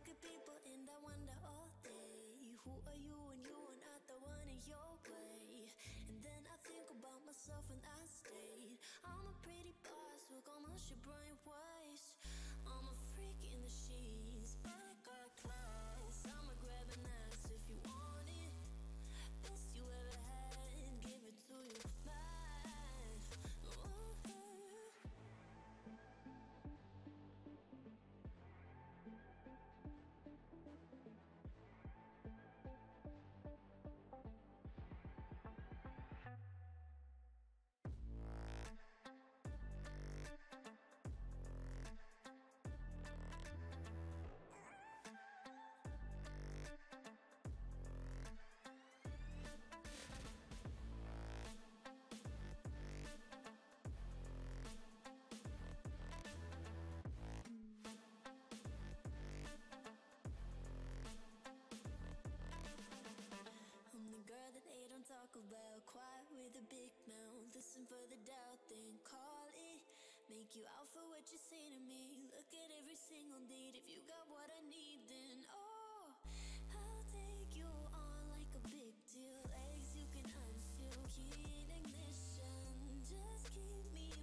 look at people and I wonder all day, who are you when you are not the one in your way? And then I think about myself and I state, I'm a pretty boss with almost your brain waste. I'm a freak in the sheets, but I got class. I'ma grab an ass if you want it. Best you ever had, give it to you bad. Ooh. I'm the girl that they don't talk about, quiet with a big mouth. Listen for the doubt, then call it. Make you out for what you say to me. Look at every single date. If you got what I need, then oh, I'll take you on like a big deal. Legs you can unseal, key in ignition. Just keep me